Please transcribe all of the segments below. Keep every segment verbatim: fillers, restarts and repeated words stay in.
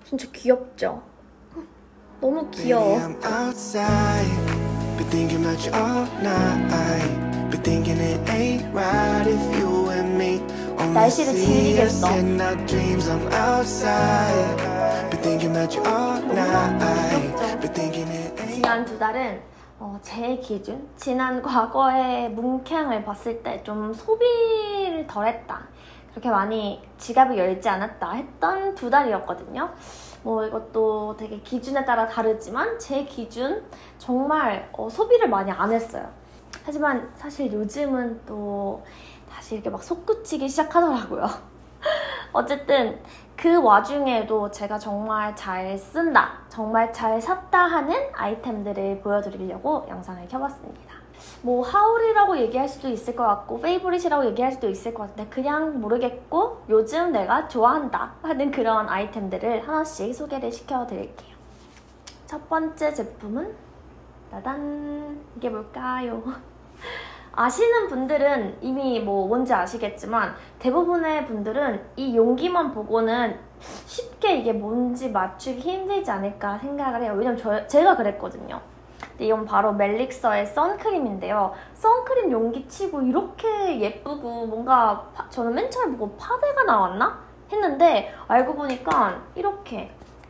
진짜 귀엽죠? 너무 귀여워. 날씨를 즐기겠어. 지난 두 달은 어, 제 기준, 지난 과거의 문캉을 봤을 때 좀 소비를 덜 했다, 그렇게 많이 지갑을 열지 않았다 했던 두 달이었거든요. 뭐 이것도 되게 기준에 따라 다르지만 제 기준 정말 어, 소비를 많이 안 했어요. 하지만 사실 요즘은 또 다시 이렇게 막 솟구치기 시작하더라고요. 어쨌든 그 와중에도 제가 정말 잘 쓴다, 정말 잘 샀다 하는 아이템들을 보여드리려고 영상을 켜봤습니다. 뭐 하울이라고 얘기할 수도 있을 것 같고 페이보릿이라고 얘기할 수도 있을 것 같은데 그냥 모르겠고 요즘 내가 좋아한다 하는 그런 아이템들을 하나씩 소개를 시켜드릴게요. 첫 번째 제품은 따단! 이게 뭘까요? 아시는 분들은 이미 뭐 뭔지 아시겠지만 대부분의 분들은 이 용기만 보고는 쉽게 이게 뭔지 맞추기 힘들지 않을까 생각을 해요. 왜냐면 저, 제가 그랬거든요. 근데 이건 바로 멜릭서의 선크림인데요. 선크림 용기 치고 이렇게 예쁘고 뭔가 파, 저는 맨 처음에 보고 파데가 나왔나? 했는데 알고 보니까 이렇게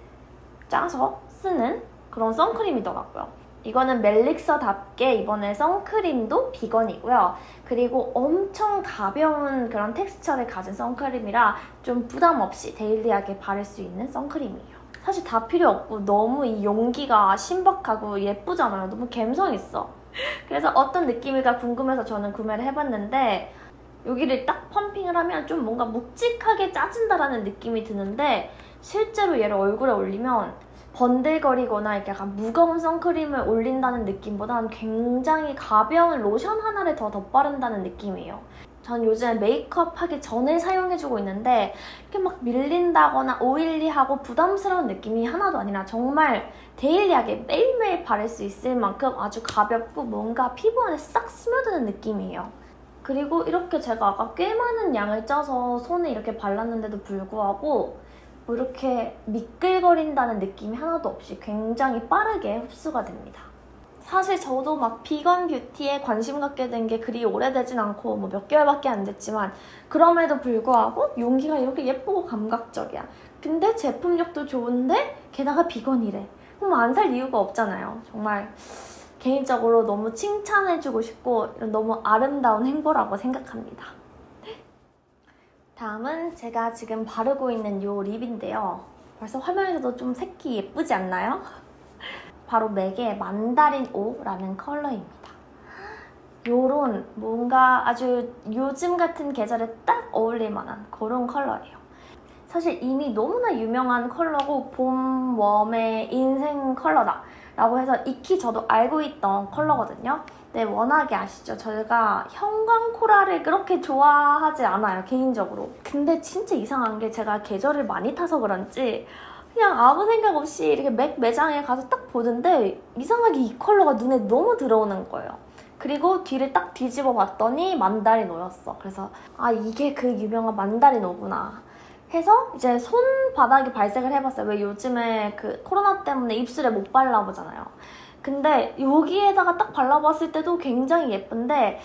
짜서 쓰는 그런 선크림이더라고요. 이거는 멜릭서답게 이번에 선크림도 비건이고요. 그리고 엄청 가벼운 그런 텍스처를 가진 선크림이라 좀 부담 없이 데일리하게 바를 수 있는 선크림이에요. 사실 다 필요 없고 너무 이 용기가 신박하고 예쁘잖아요. 너무 감성 있어. 그래서 어떤 느낌일까 궁금해서 저는 구매를 해봤는데 여기를 딱 펌핑을 하면 좀 뭔가 묵직하게 짜진다라는 느낌이 드는데 실제로 얘를 얼굴에 올리면 번들거리거나 이렇게 약간 무거운 선크림을 올린다는 느낌보다는 굉장히 가벼운 로션 하나를 더 덧바른다는 느낌이에요. 전 요즘 메이크업 하기 전에 사용해주고 있는데 이렇게 막 밀린다거나 오일리하고 부담스러운 느낌이 하나도 아니라 정말 데일리하게 매일매일 바를 수 있을 만큼 아주 가볍고 뭔가 피부 안에 싹 스며드는 느낌이에요. 그리고 이렇게 제가 아까 꽤 많은 양을 짜서 손에 이렇게 발랐는데도 불구하고 뭐 이렇게 미끌거린다는 느낌이 하나도 없이 굉장히 빠르게 흡수가 됩니다. 사실 저도 막 비건 뷰티에 관심 갖게 된 게 그리 오래되진 않고 뭐 몇 개월밖에 안 됐지만 그럼에도 불구하고 용기가 이렇게 예쁘고 감각적이야. 근데 제품력도 좋은데 게다가 비건이래. 그럼 안 살 이유가 없잖아요. 정말 개인적으로 너무 칭찬해주고 싶고 너무 아름다운 행보라고 생각합니다. 다음은 제가 지금 바르고 있는 이 립인데요. 벌써 화면에서도 좀 색이 예쁘지 않나요? 바로 맥의 만다린 오라는 컬러입니다. 요런 뭔가 아주 요즘 같은 계절에 딱 어울릴 만한 그런 컬러예요. 사실 이미 너무나 유명한 컬러고 봄, 웜의 인생 컬러다 라고 해서 익히 저도 알고 있던 컬러거든요. 근데 워낙에 아시죠? 저희가 형광 코랄을 그렇게 좋아하지 않아요, 개인적으로. 근데 진짜 이상한 게 제가 계절을 많이 타서 그런지 그냥 아무 생각 없이 이렇게 맥 매장에 가서 딱 보는데 이상하게 이 컬러가 눈에 너무 들어오는 거예요. 그리고 뒤를 딱 뒤집어 봤더니 만다린 오였어. 그래서 아, 이게 그 유명한 만다린 오구나 해서 이제 손바닥에 발색을 해봤어요. 왜 요즘에 그 코로나 때문에 입술에 못 발라보잖아요. 근데 여기에다가 딱 발라봤을 때도 굉장히 예쁜데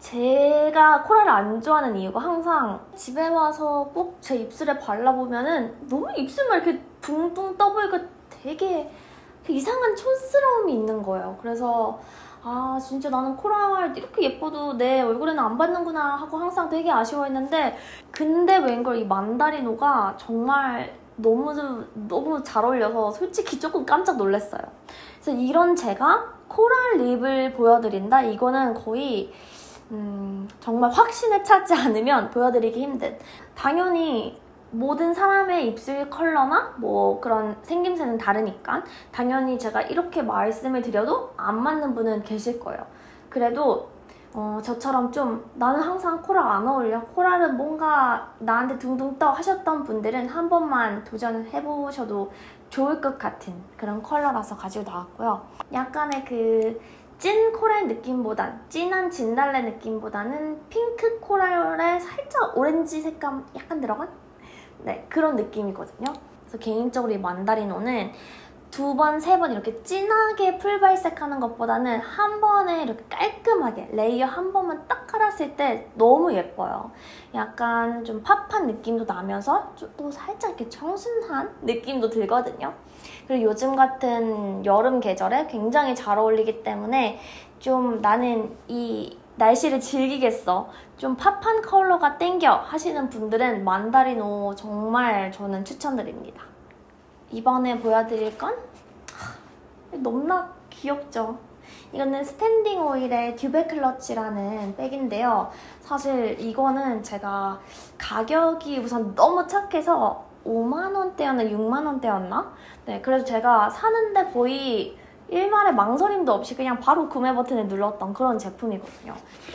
제가 코랄을 안 좋아하는 이유가 항상 집에 와서 꼭 제 입술에 발라보면은 너무 입술만 이렇게 둥둥 떠보이고 되게 이상한 촌스러움이 있는 거예요. 그래서 아, 진짜 나는 코랄 이렇게 예뻐도 내 얼굴에는 안 받는구나 하고 항상 되게 아쉬워했는데 근데 웬걸 이 만다리노가 정말 너무 너무 잘 어울려서 솔직히 조금 깜짝 놀랐어요. 그래서 이런 제가 코랄 립을 보여드린다? 이거는 거의 음, 정말 확신에 차지 않으면 보여드리기 힘든, 당연히 모든 사람의 입술 컬러나 뭐 그런 생김새는 다르니까 당연히 제가 이렇게 말씀을 드려도 안 맞는 분은 계실 거예요. 그래도 어, 저처럼 좀 나는 항상 코랄 안 어울려, 코랄은 뭔가 나한테 둥둥 떠 하셨던 분들은 한 번만 도전을 해보셔도 좋을 것 같은 그런 컬러라서 가지고 나왔고요. 약간의 그 찐 코랄 느낌보단, 진한 진달래 느낌보다는 핑크 코랄에 살짝 오렌지 색감 약간 들어간? 네, 그런 느낌이거든요. 그래서 개인적으로 이 만다리노는 두 번, 세 번 이렇게 진하게 풀발색하는 것보다는 한 번에 이렇게 깔끔하게 레이어 한 번만 딱 깔았을 때 너무 예뻐요. 약간 좀 팝한 느낌도 나면서 또 살짝 이렇게 청순한 느낌도 들거든요. 그리고 요즘 같은 여름 계절에 굉장히 잘 어울리기 때문에 좀 나는 이 날씨를 즐기겠어, 좀 팝한 컬러가 땡겨 하시는 분들은 만다리노 정말 저는 추천드립니다. 이번에 보여드릴 건 너무나 귀엽죠? 이거는 스탠딩 오일의 듀베 클러치라는 백인데요. 사실 이거는 제가 가격이 우선 너무 착해서 오만 원대였나 육만 원대였나? 네, 그래서 제가 사는데 거의 일말의 망설임도 없이 그냥 바로 구매 버튼을 눌렀던 그런 제품이거든요.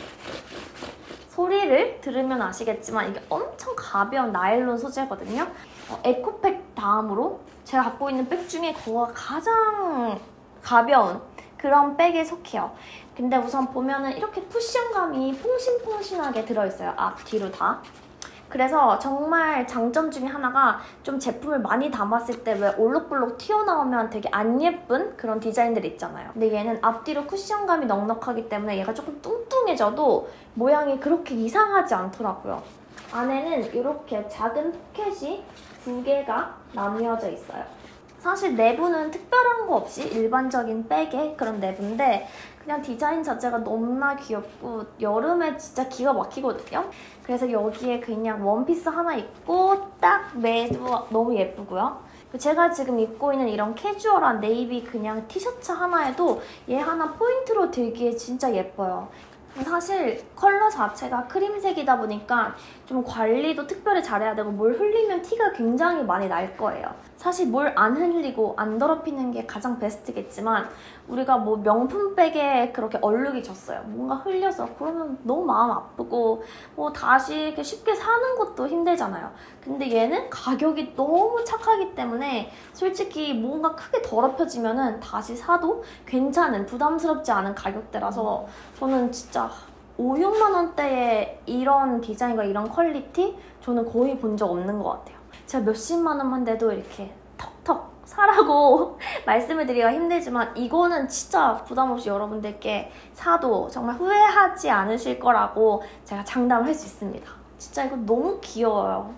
소리를 들으면 아시겠지만 이게 엄청 가벼운 나일론 소재거든요. 어, 에코백 다음으로 제가 갖고 있는 백 중에 그거가 가장 가벼운 그런 백에 속해요. 근데 우선 보면은 이렇게 쿠션감이 퐁신퐁신하게 들어있어요. 앞, 뒤로 다. 그래서 정말 장점 중에 하나가 좀 제품을 많이 담았을 때 왜 올록볼록 튀어나오면 되게 안 예쁜 그런 디자인들 있잖아요. 근데 얘는 앞뒤로 쿠션감이 넉넉하기 때문에 얘가 조금 뚱뚱해져도 모양이 그렇게 이상하지 않더라고요. 안에는 이렇게 작은 포켓이 두 개가 나뉘어져 있어요. 사실 내부는 특별한 거 없이 일반적인 백의 그런 내부인데 그냥 디자인 자체가 너무나 귀엽고 여름에 진짜 기가 막히거든요. 그래서 여기에 그냥 원피스 하나 입고 딱 매도 너무 예쁘고요. 제가 지금 입고 있는 이런 캐주얼한 네이비 그냥 티셔츠 하나에도 얘 하나 포인트로 들기에 진짜 예뻐요. 사실 컬러 자체가 크림색이다 보니까 좀 관리도 특별히 잘해야 되고 뭘 흘리면 티가 굉장히 많이 날 거예요. 사실 뭘 안 흘리고 안 더럽히는 게 가장 베스트겠지만 우리가 뭐 명품백에 그렇게 얼룩이 졌어요. 뭔가 흘려서 그러면 너무 마음 아프고 뭐 다시 이렇게 쉽게 사는 것도 힘들잖아요. 근데 얘는 가격이 너무 착하기 때문에 솔직히 뭔가 크게 더럽혀지면은 다시 사도 괜찮은 부담스럽지 않은 가격대라서 저는 진짜 오, 육만 원대에 이런 디자인과 이런 퀄리티 저는 거의 본 적 없는 것 같아요. 제가 몇십만 원만 돼도 이렇게 턱턱 사라고 말씀을 드리기가 힘들지만 이거는 진짜 부담 없이 여러분들께 사도 정말 후회하지 않으실 거라고 제가 장담할 수 있습니다. 진짜 이거 너무 귀여워요.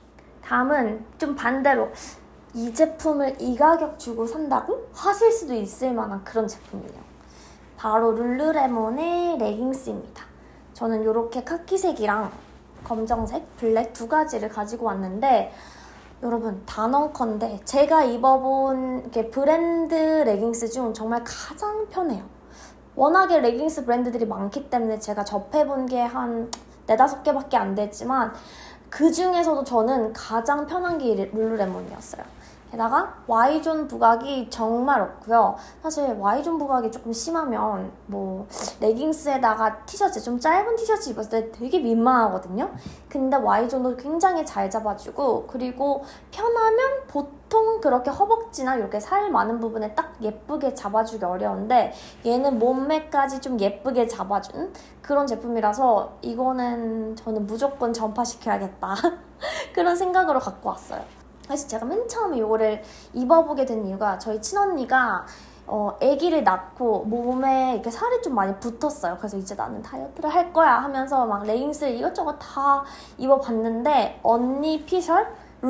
다음은 좀 반대로 이 제품을 이 가격 주고 산다고? 하실 수도 있을 만한 그런 제품이에요. 바로 룰루레몬의 레깅스입니다. 저는 이렇게 카키색이랑 검정색, 블랙 두 가지를 가지고 왔는데 여러분 단언컨대 제가 입어본 이렇게 브랜드 레깅스 중 정말 가장 편해요. 워낙에 레깅스 브랜드들이 많기 때문에 제가 접해본 게 한 네다섯 개밖에 안 됐지만 그 중에서도 저는 가장 편한 게 룰루레몬이었어요. 게다가 Y존 부각이 정말 없고요. 사실 Y존 부각이 조금 심하면 뭐 레깅스에다가 티셔츠, 좀 짧은 티셔츠 입었을 때 되게 민망하거든요. 근데 Y존도 굉장히 잘 잡아주고 그리고 편하면 보통 그렇게 허벅지나 이렇게 살 많은 부분에 딱 예쁘게 잡아주기 어려운데 얘는 몸매까지 좀 예쁘게 잡아준 그런 제품이라서 이거는 저는 무조건 전파시켜야겠다 그런 생각으로 갖고 왔어요. 사실 제가 맨 처음에 이거를 입어보게 된 이유가 저희 친언니가 어, 아기를 낳고 몸에 이렇게 살이 좀 많이 붙었어요. 그래서 이제 나는 다이어트를 할 거야 하면서 막 레깅스를 이것저것 다 입어봤는데 언니 피셜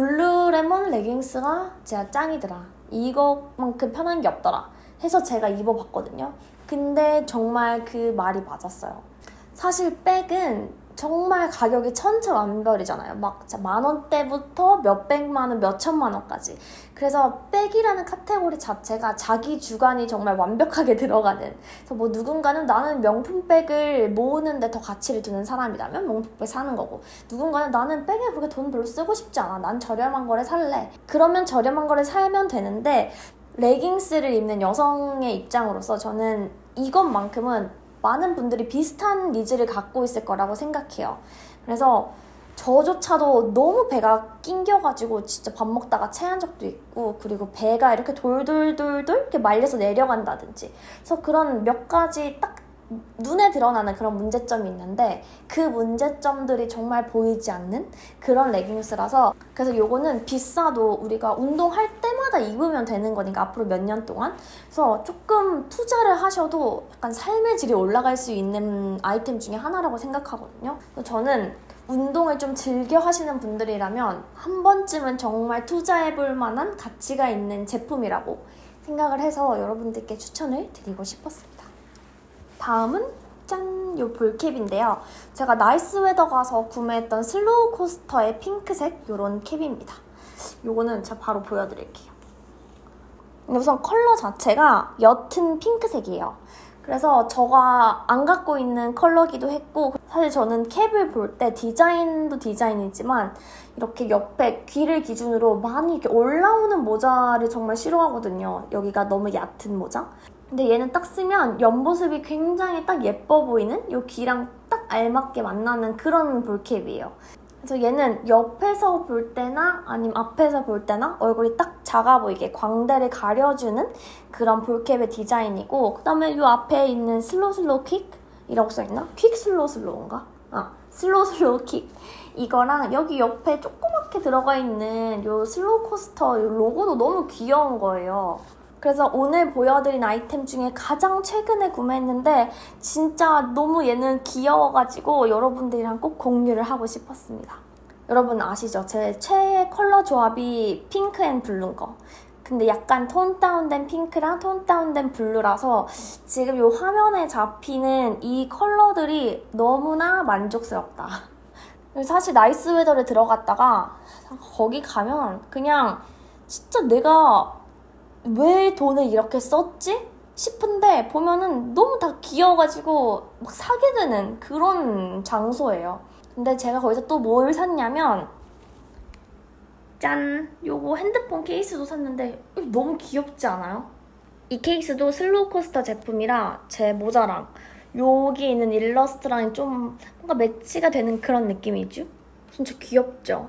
룰루레몬 레깅스가 진짜 짱이더라. 이것만큼 편한 게 없더라 해서 제가 입어봤거든요. 근데 정말 그 말이 맞았어요. 사실 백은 정말 가격이 천차만별이잖아요. 막 만 원대부터 몇백만 원, 몇천만 원까지. 그래서 백이라는 카테고리 자체가 자기 주관이 정말 완벽하게 들어가는. 그래서 뭐 누군가는 나는 명품백을 모으는데 더 가치를 두는 사람이라면 명품백 사는 거고, 누군가는 나는 백에 그렇게 돈 별로 쓰고 싶지 않아. 난 저렴한 거를 살래. 그러면 저렴한 거를 사면 되는데 레깅스를 입는 여성의 입장으로서 저는 이것만큼은 많은 분들이 비슷한 니즈를 갖고 있을 거라고 생각해요. 그래서 저조차도 너무 배가 낑겨가지고 진짜 밥 먹다가 체한 적도 있고, 그리고 배가 이렇게 돌돌돌돌 이렇게 말려서 내려간다든지, 그래서 그런 몇 가지 딱 눈에 드러나는 그런 문제점이 있는데 그 문제점들이 정말 보이지 않는 그런 레깅스라서 그래서 요거는 비싸도 우리가 운동할 때마다 입으면 되는 거니까 앞으로 몇 년 동안 그래서 조금 투자를 하셔도 약간 삶의 질이 올라갈 수 있는 아이템 중에 하나라고 생각하거든요. 저는 운동을 좀 즐겨 하시는 분들이라면 한 번쯤은 정말 투자해볼 만한 가치가 있는 제품이라고 생각을 해서 여러분들께 추천을 드리고 싶었습니다. 다음은 짠! 요 볼캡인데요. 제가 나이스웨더 가서 구매했던 슬로우 코스터의 핑크색 요런 캡입니다. 요거는 제가 바로 보여드릴게요. 우선 컬러 자체가 옅은 핑크색이에요. 그래서 제가 안 갖고 있는 컬러기도 했고 사실 저는 캡을 볼 때 디자인도 디자인이지만 이렇게 옆에 귀를 기준으로 많이 이렇게 올라오는 모자를 정말 싫어하거든요. 여기가 너무 얕은 모자. 근데 얘는 딱 쓰면 옆모습이 굉장히 딱 예뻐 보이는 이 귀랑 딱 알맞게 만나는 그런 볼캡이에요. 그래서 얘는 옆에서 볼 때나 아니면 앞에서 볼 때나 얼굴이 딱 작아 보이게 광대를 가려주는 그런 볼캡의 디자인이고 그 다음에 이 앞에 있는 슬로우 슬로우 퀵? 이라고 써있나? 퀵 슬로우 슬로우인가? 아, 슬로우 슬로우 퀵 이거랑 여기 옆에 조그맣게 들어가 있는 이 슬로우 코스터 이 로고도 너무 귀여운 거예요. 그래서 오늘 보여드린 아이템 중에 가장 최근에 구매했는데 진짜 너무 얘는 귀여워가지고 여러분들이랑 꼭 공유를 하고 싶었습니다. 여러분 아시죠? 제 최애 컬러 조합이 핑크 앤 블루인 거. 근데 약간 톤 다운된 핑크랑 톤 다운된 블루라서 지금 이 화면에 잡히는 이 컬러들이 너무나 만족스럽다. 사실 나이스웨더를 들어갔다가 거기 가면 그냥 진짜 내가 왜 돈을 이렇게 썼지? 싶은데 보면은 너무 다 귀여워가지고 막 사게 되는 그런 장소예요. 근데 제가 거기서 또 뭘 샀냐면 짠! 요거 핸드폰 케이스도 샀는데 너무 귀엽지 않아요? 이 케이스도 슬로우 코스터 제품이라 제 모자랑 여기 있는 일러스트랑 좀 뭔가 매치가 되는 그런 느낌이죠? 진짜 귀엽죠?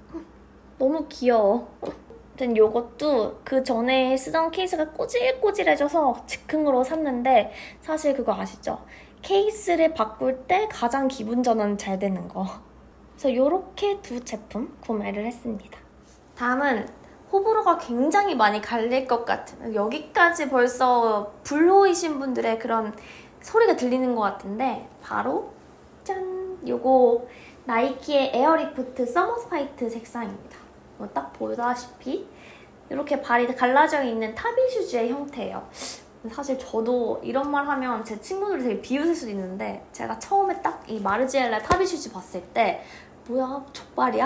너무 귀여워. 아무튼 요것도 그 전에 쓰던 케이스가 꼬질꼬질해져서 즉흥으로 샀는데 사실 그거 아시죠? 케이스를 바꿀 때 가장 기분 전환 잘 되는 거. 그래서 요렇게 두 제품 구매를 했습니다. 다음은 호불호가 굉장히 많이 갈릴 것 같은 여기까지 벌써 불호이신 분들의 그런 소리가 들리는 것 같은데 바로 짠! 요거 나이키의 에어리프트 서머스파이트 색상입니다. 딱 보다시피 이렇게 발이 갈라져 있는 타비 슈즈의 형태예요. 사실 저도 이런 말 하면 제 친구들이 되게 비웃을 수도 있는데 제가 처음에 딱 이 마르지엘라 타비 슈즈 봤을 때 뭐야 족발이야?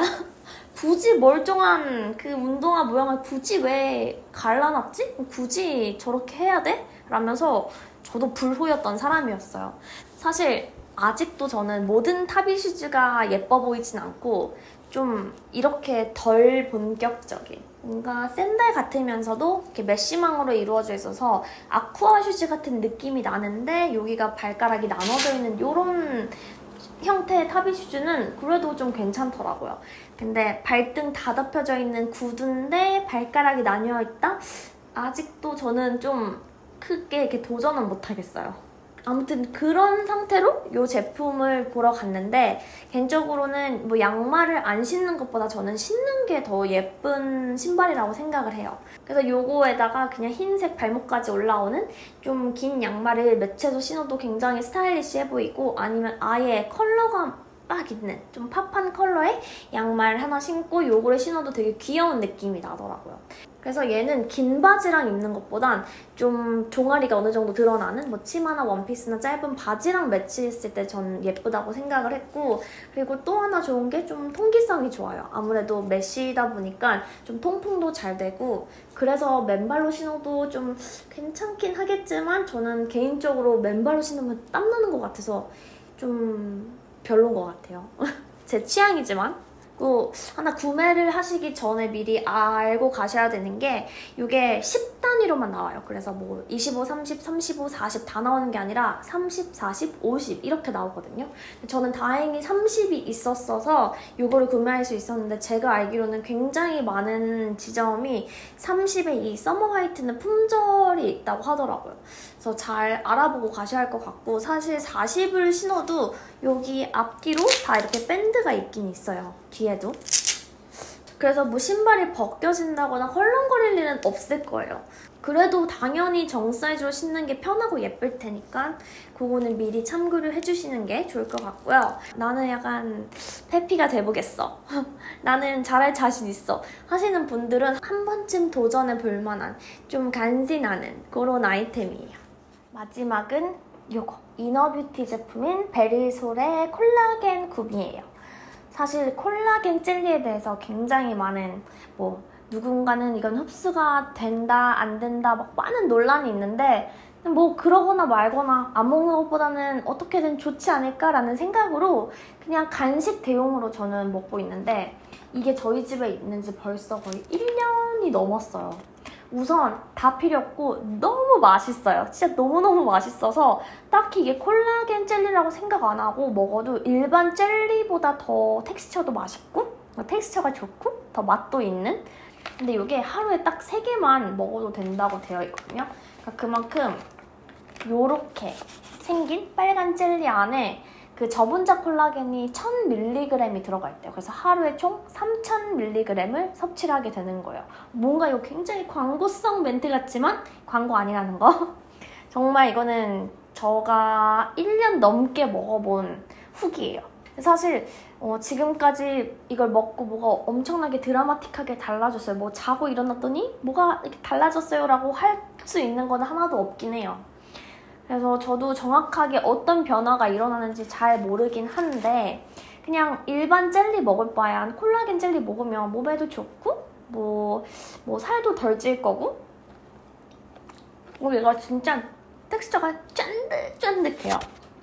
굳이 멀쩡한 그 운동화 모양을 굳이 왜 갈라놨지? 굳이 저렇게 해야 돼? 라면서 저도 불호였던 사람이었어요. 사실 아직도 저는 모든 타비 슈즈가 예뻐 보이진 않고 좀 이렇게 덜 본격적인 뭔가 샌들 같으면서도 이렇게 메쉬망으로 이루어져 있어서 아쿠아 슈즈 같은 느낌이 나는데 여기가 발가락이 나눠져 있는 이런 형태의 타비 슈즈는 그래도 좀 괜찮더라고요. 근데 발등 다 덮여져 있는 구두인데 발가락이 나뉘어 있다? 아직도 저는 좀 크게 이렇게 도전은 못하겠어요. 아무튼 그런 상태로 이 제품을 보러 갔는데 개인적으로는 뭐 양말을 안 신는 것보다 저는 신는 게 더 예쁜 신발이라고 생각을 해요. 그래서 요거에다가 그냥 흰색 발목까지 올라오는 좀 긴 양말을 매체도 신어도 굉장히 스타일리시해 보이고 아니면 아예 컬러가 빡 있는 좀 팝한 컬러의 양말 하나 신고 요거를 신어도 되게 귀여운 느낌이 나더라고요. 그래서 얘는 긴 바지랑 입는 것보단 좀 종아리가 어느 정도 드러나는 뭐 치마나 원피스나 짧은 바지랑 매치했을 때 전 예쁘다고 생각을 했고 그리고 또 하나 좋은 게 좀 통기성이 좋아요. 아무래도 메쉬다 보니까 좀 통풍도 잘 되고 그래서 맨발로 신어도 좀 괜찮긴 하겠지만 저는 개인적으로 맨발로 신으면 땀나는 것 같아서 좀 별로인 것 같아요. 제 취향이지만 또 하나 구매를 하시기 전에 미리 알고 가셔야 되는 게 이게 십 단 단위로만 나와요. 그래서 뭐 이십오, 삼십, 삼십오, 사십 다 나오는 게 아니라 삼십, 사십, 오십 이렇게 나오거든요. 저는 다행히 삼십이 있었어서 이거를 구매할 수 있었는데 제가 알기로는 굉장히 많은 지점이 삼십의 이 서머 화이트는 품절이 있다고 하더라고요. 그래서 잘 알아보고 가셔야 할 것 같고, 사실 사십을 신어도 여기 앞뒤로 다 이렇게 밴드가 있긴 있어요. 뒤에도. 그래서 뭐 신발이 벗겨진다거나 헐렁거릴 일은 없을 거예요. 그래도 당연히 정 사이즈로 신는 게 편하고 예쁠 테니까 그거는 미리 참고를 해주시는 게 좋을 것 같고요. 나는 약간 페피가 돼보겠어. 나는 잘할 자신 있어 하시는 분들은 한 번쯤 도전해 볼 만한 좀 간지나는 그런 아이템이에요. 마지막은 요거 이너뷰티 제품인 베리솔의 콜라겐 굽이에요. 사실 콜라겐 젤리에 대해서 굉장히 많은 뭐 누군가는 이건 흡수가 된다 안 된다 막 많은 논란이 있는데 뭐 그러거나 말거나 안 먹는 것보다는 어떻게든 좋지 않을까라는 생각으로 그냥 간식 대용으로 저는 먹고 있는데 이게 저희 집에 있는지 벌써 거의 일 년이 넘었어요. 우선 다 필요 없고 너무 맛있어요. 진짜 너무너무 맛있어서 딱히 이게 콜라겐 젤리라고 생각 안 하고 먹어도 일반 젤리보다 더 텍스처도 맛있고 텍스처가 좋고 더 맛도 있는, 근데 이게 하루에 딱 세 개만 먹어도 된다고 되어 있거든요. 그러니까 그만큼 요렇게 생긴 빨간 젤리 안에 그 저분자 콜라겐이 천 밀리그램이 들어가 있대요. 그래서 하루에 총 삼천 밀리그램을 섭취를 하게 되는 거예요. 뭔가 이거 굉장히 광고성 멘트 같지만 광고 아니라는 거. 정말 이거는 제가 일 년 넘게 먹어본 후기예요. 사실 어, 지금까지 이걸 먹고 뭐가 엄청나게 드라마틱하게 달라졌어요. 뭐 자고 일어났더니 뭐가 이렇게 달라졌어요 라고 할 수 있는 건 하나도 없긴 해요. 그래서 저도 정확하게 어떤 변화가 일어나는지 잘 모르긴 한데 그냥 일반 젤리 먹을 바엔 콜라겐 젤리 먹으면 몸에도 좋고 뭐, 뭐 살도 덜 찔 거고 뭐 얘가 진짜 텍스처가 쫀득쫀득해요.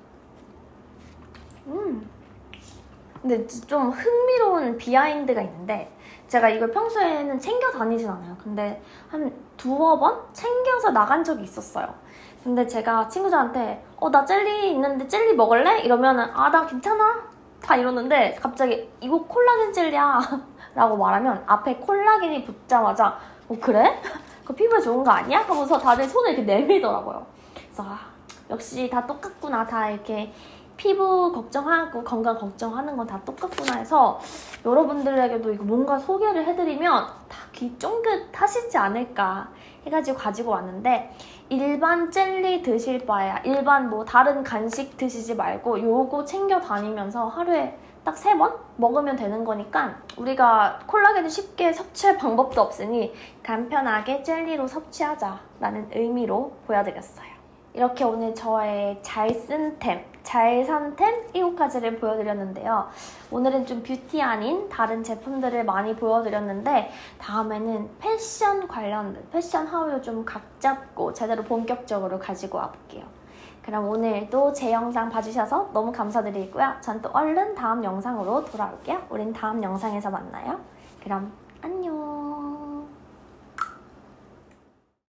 음. 근데 좀 흥미로운 비하인드가 있는데 제가 이걸 평소에는 챙겨 다니진 않아요. 근데 한 두어 번 챙겨서 나간 적이 있었어요. 근데 제가 친구들한테 어, 나 젤리 있는데 젤리 먹을래? 이러면은 아, 나 괜찮아 다 이러는데 갑자기 이거 콜라겐 젤리야 라고 말하면 앞에 콜라겐이 붙자마자 어, 그래? 그거 피부에 좋은 거 아니야? 하면서 다들 손을 이렇게 내밀더라고요. 그래서 아, 역시 다 똑같구나. 다 이렇게 피부 걱정하고 건강 걱정하는 건 다 똑같구나 해서 여러분들에게도 이거 뭔가 소개를 해드리면 다 귀 쫑긋하시지 않을까 해가지고 가지고 왔는데, 일반 젤리 드실 바에야 일반 뭐 다른 간식 드시지 말고 요거 챙겨 다니면서 하루에 딱 세 번 먹으면 되는 거니까 우리가 콜라겐을 쉽게 섭취할 방법도 없으니 간편하게 젤리로 섭취하자라는 의미로 보여드렸어요. 이렇게 오늘 저의 잘 쓴 템, 잘 산 템 일곱 가지를 보여드렸는데요. 오늘은 좀 뷰티 아닌 다른 제품들을 많이 보여드렸는데 다음에는 패션 관련된, 패션 하우를 좀 각 잡고 제대로 본격적으로 가지고 와볼게요. 그럼 오늘도 제 영상 봐주셔서 너무 감사드리고요. 전 또 얼른 다음 영상으로 돌아올게요. 우린 다음 영상에서 만나요. 그럼